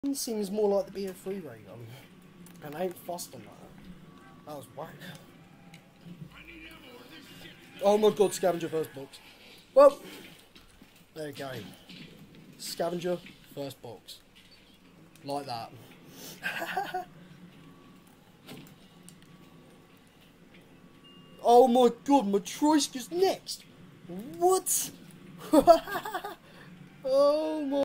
seems more like the BO3 ray gun. And I ain't fussed on that. That was whack. Oh my god, Scavenger first box. Well, there you go. Scavenger first box. Like that. Oh my god, Matryoshka's next! What? Oh my